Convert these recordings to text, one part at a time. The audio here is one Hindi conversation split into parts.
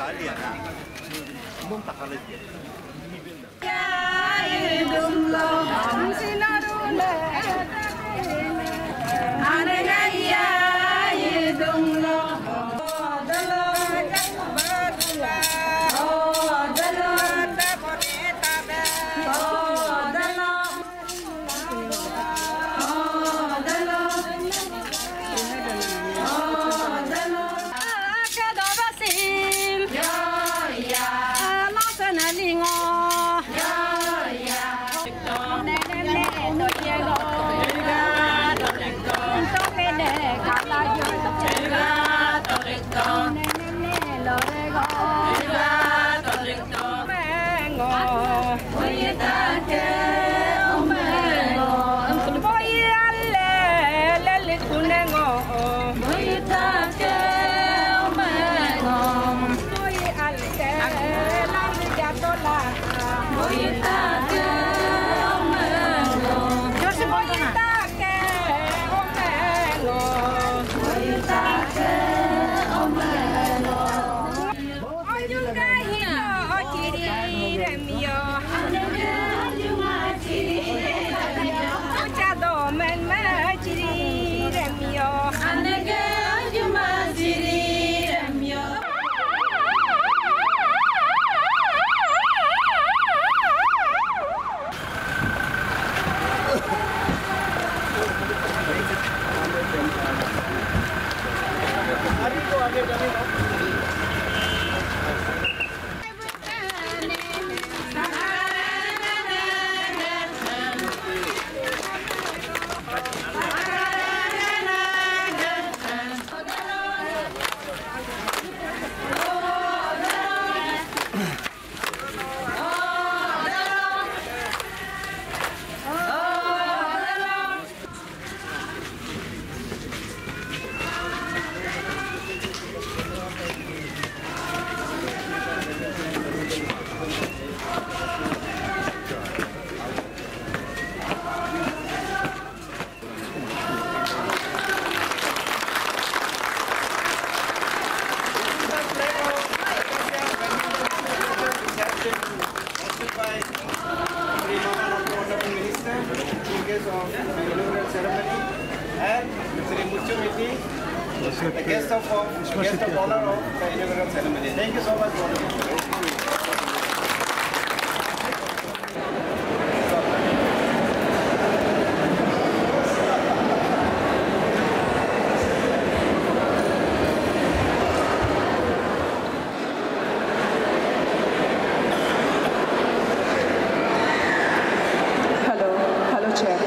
The guest of honor of the inaugural ceremony. Thank you so much. Hello, Chair.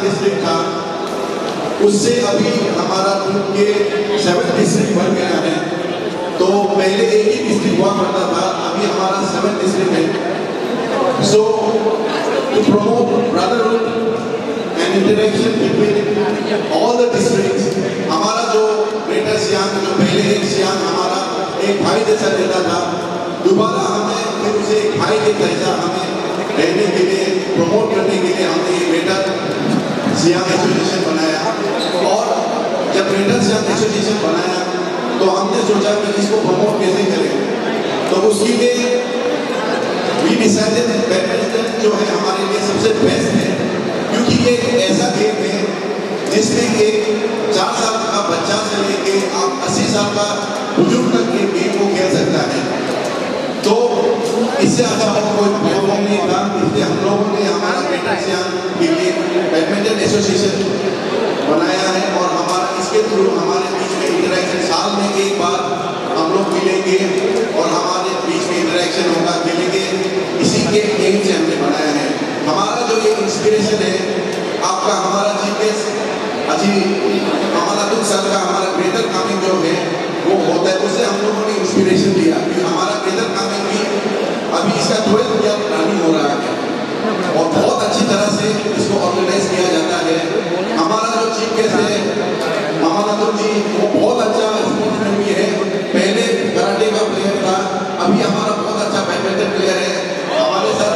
District था उससे अभी हमारा टीम के 7 डिस्ट्रिक्ट बढ़ गया है। तो पहले एक ही डिस्ट्रिक्ट हुआ करता था, अभी हमारा 7 डिस्ट्रिक्ट है। So to promote brotherhood and interaction between all the districts, हमारा जो ग्रेटर सियांग, जो पहले एक सियांग हमारा एक भाई जैसा रहता था, दोबारा हमें फिर उसे एक भाई के जैसा हमें रहने के लिए, प्रमोट करने के लिए हमने ये ग्रेटर सियांग एसोसिएशन बनाया। और जब ग्रेटर सियांग एसोसिएशन बनाया तो हमने सोचा कि इसको प्रमोट कैसे करें, तो उसके लिए वी डिसाइडेड बैडमिंटन जो है हमारे लिए सबसे बेस्ट है, क्योंकि ये ऐसा गेम है जिसमें एक 4 साल का बच्चा से लेके आप 80 साल का बुजुर्ग तक के गेम को खेल सकता है। तो इससे अच्छा और कोई प्लेटफॉर्म नहीं था, इसलिए हम लोगों ने हमारा ग्रेटर सियांग के लिए बैडमिंटन एसोसिएशन बनाया है। और हमारा इसके थ्रू हमारे बीच में इंटरेक्शन, साल में एक बार हम लोग मिलेंगे और हमारे बीच में इंटरेक्शन होगा, खेलेंगे। इसी के एम से हमने बनाया है। हमारा जो ये इंस्पिरेशन है आपका, हमारा जीपीएस अजी हमारा 2 साल का हमारा ग्रेटर कामिंग जो है वो होता है, उससे हम लोगों ने इंस्पिरेशन लिया। क्योंकि हमारा ग्रेटर कामिंग भी अभी इसका 12th ईयर रनिंग हो रहा है और बहुत अच्छी तरह से इसको ऑर्गेनाइज किया जाता है। हमारा जो चीफ गेस्ट है महानंदन जी, वो बहुत अच्छा स्पोर्ट्समैन भी है, पहले कराटे का प्लेयर था, अभी हमारा बहुत अच्छा बैडमिंटन प्लेयर है हमारे साथ।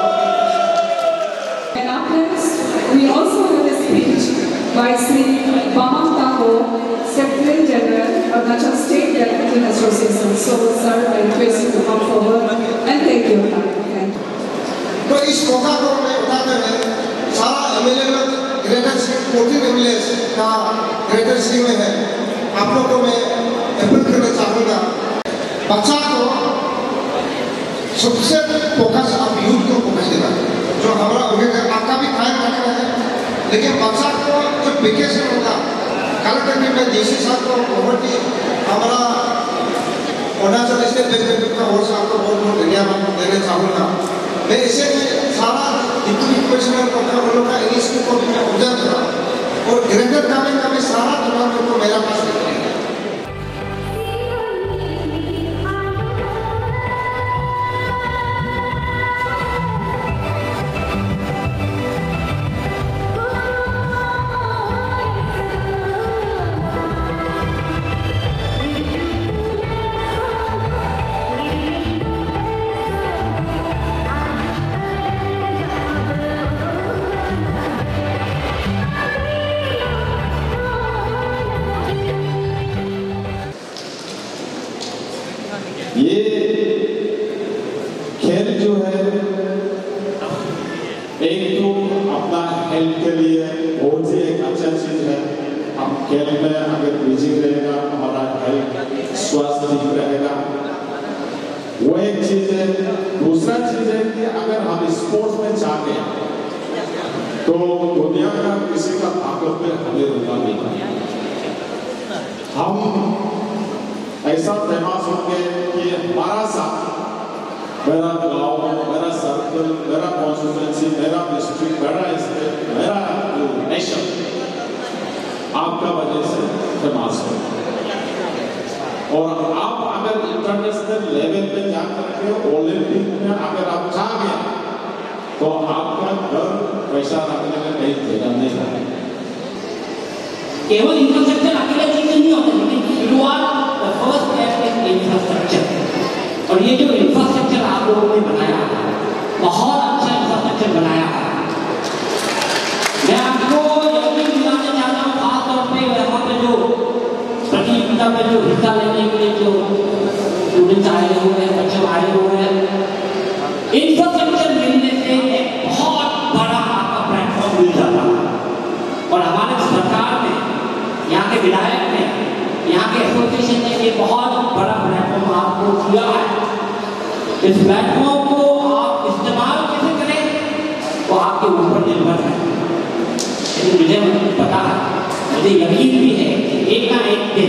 We also have a speech by Sri Bamang Thakur, Secretary General of Arunachal State Badminton Association. So, sir, I request you to come forward and take your time. Thank you. तो इस मौका को मैं उठाते हुए सारा एमएलए लोग ग्रेटर सिटी 14 एमएलए का ग्रेटर सिटी में है, आप लोग को मैं अपील करना चाहूँगा, बच्चा को सबसे फोकस आप यूथ को फोकस देना, जो हमारा आपका भी ख्याल रखना है। लेकिन बच्चा को जो वेकेशन होगा, कलेक्टर में जैसे साथ को ओवर की हमारा अरुणाचल स्टेट बैडमिंटन का और साथ को बहुत बहुत धन्यवाद देना चाहूँगा। मैं इसे सारा डिप्टी कमिश्नर को का इनिशिएटिव को भी मैं ऊर्जा दे रहा हूँ और ग्रेटर कामिंग का भी सारा टूर्नामेंट को मेरा पास है। ये खेल जो है एक तो अपना हेल्थ के लिए बहुत ही एक अच्छा चीज है। हम खेल में अगर बिजी रहेगा हमारा हेल्थ स्वास्थ्य ठीक रहेगा, वो एक चीज है। दूसरा चीज है कि अगर हम स्पोर्ट्स में चाहते हैं तो दुनिया का किसी का ताकत पे हमें रुकना नहीं। हम ऐसा फेमस होंगे कि हमारा साथ, मेरा गांव, मेरा सर्कल, मेरा कॉन्स्टिट्यूंसी, मेरा डिस्ट्रिक्ट, मेरा स्टेट, मेरा नेशन आपका वजह से फेमस हो। और आप अगर इंटरनेशनल लेवल पे जाकर के ओलंपिक में अगर आप जा गए तो आपका घर पैसा रखने में कहीं देना नहीं है। केवल इंफ्रास्ट्रक्चर अकेला चीज नहीं होता, लेकिन शुरुआत फर्स्ट स्टेप इज इंफ्रास्ट्रक्चर। और ये जो इंफ्रास्ट्रक्चर आप लोगों ने बनाया, बहुत अच्छा इंफ्रास्ट्रक्चर बनाया है। मैं आपको यकीन दिलाना चाहता हूँ, खासतौर पे यहाँ पे जो प्रतियोगिता में जो हिस्सा लेने के लिए जो स्टूडेंट्स आए हुए हैं, बच्चे आए हुए हैं, इंफ्रास्ट्रक्चर मिलने से एक बहुत बड़ा आपका प्लेटफॉर्म मिल जाता है। और हमारे सरकार ने, यहाँ के विधायक ने, यहाँ के एसोसिएशन ने एक बहुत बड़ा प्लेटफॉर्म आपको दिया है। इस प्लेटफॉर्म को आप इस्तेमाल कैसे करें वो आपके ऊपर निर्भर है। लेकिन मुझे पता है, मुझे यकीन भी है कि एक ना एक दिन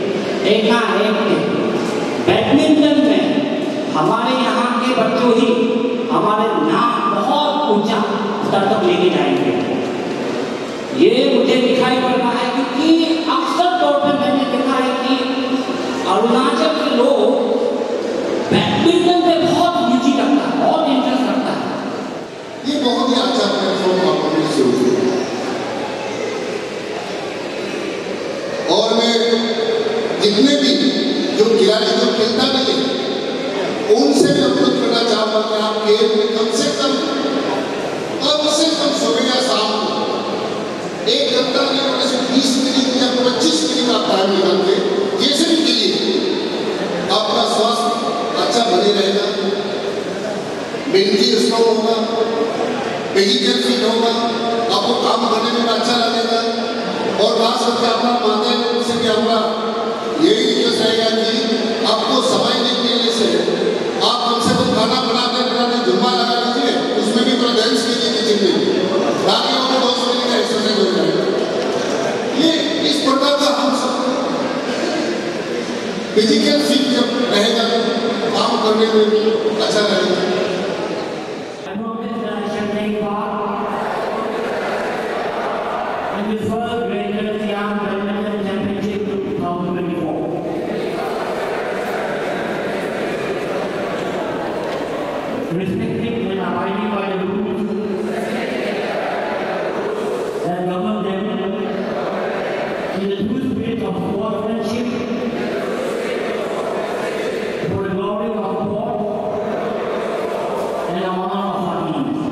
बैडमिंटन में हमारे यहाँ के बच्चों ही हमारे नाम बहुत ऊंचा स्तर तक लेके जाएंगे। ये मुझे दिखाई पड़ रहा है क्योंकि अक्सर तौर पर मैंने देखा है कि अरुणाचल के लोग बैडमिंटन पे बहुत रुचि रखता है, बहुत इंटरेस्ट रखता है। ये बहुत ही अच्छा प्लेटफॉर्म आपने शुरू किया और मैं जितने भी जो खिलाड़ी जो खेलता नहीं है उनसे भी अनुरोध करना चाहूँगा कि आप खेल में कम से कम सुबह या शाम को 1 घंटा नहीं होने से 20 मिनट या 25 मिनट आप टाइम निकाल के जैसे भी खेलिए आपका स्वास्थ्य अच्छा बने रहेगा, मेंटली स्ट्रॉन्ग होगा, फिजिकल फिट होगा, आपको काम करने में अच्छा लगेगा और खास करके अपना माता लोगों से भी आपका यही रिक्वेस्ट रहेगा कि आपको समय निकलने से आप कम से कम खाना बनाते जुम्मा लगा लीजिए, उसमें भी थोड़ा डांस कीजिए किचन में, ताकि आपको 2 मिनट का एक्सरसाइज हो जाए। ये इस प्रकार का हम सब फिजिकल फिट जब रहेगा काम करने में अच्छा लगेगा। Respecting and abiding by the rules that govern them in the true spirit of sportsmanship for the glory of God and the honor of our teams.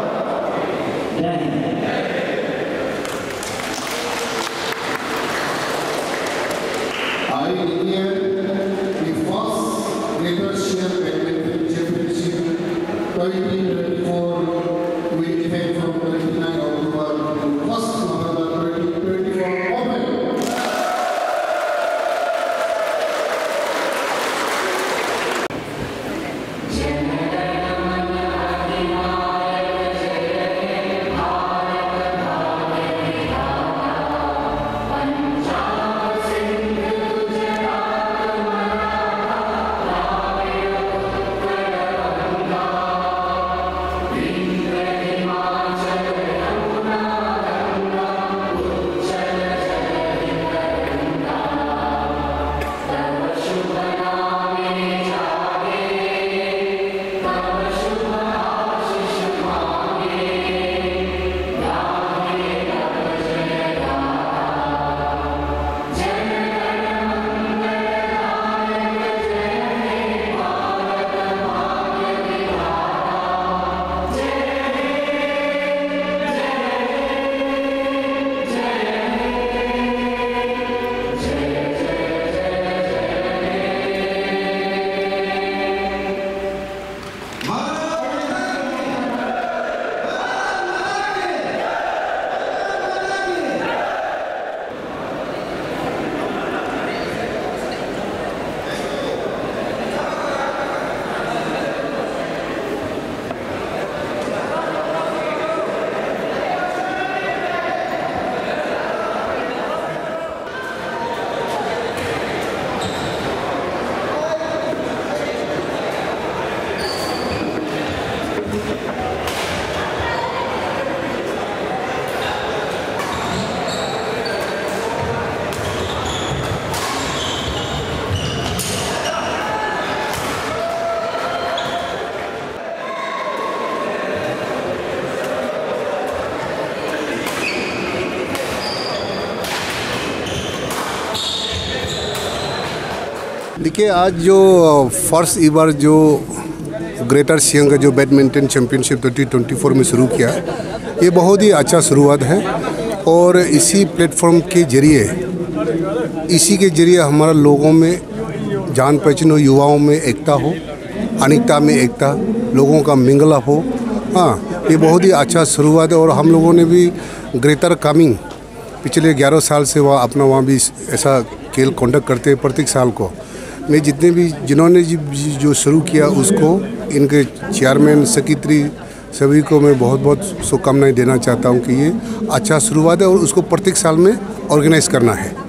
I declare the first Greater Share Badminton Championship 2024 will effect from 29 October to 1st November 2024 open. देखिए, आज जो फर्स्ट ईवर जो ग्रेटर सियांग का जो बैडमिंटन चैम्पियनशिप 2024 में शुरू किया, ये बहुत ही अच्छा शुरुआत है और इसी प्लेटफॉर्म के जरिए हमारा लोगों में जान पहचान हो, युवाओं में एकता हो, अनेकता में एकता, लोगों का मिंगल हो। हाँ, ये बहुत ही अच्छा शुरुआत है और हम लोगों ने भी ग्रेटर कामिंग पिछले 11 साल से वहाँ भी ऐसा खेल कंडक्ट करते हैं प्रत्येक साल को। मैं जिन्होंने जो शुरू किया उसको, इनके चेयरमैन, सेक्रेटरी सभी को मैं बहुत बहुत शुभकामनाएं देना चाहता हूं कि ये अच्छा शुरुआत है और उसको प्रत्येक साल में ऑर्गेनाइज करना है।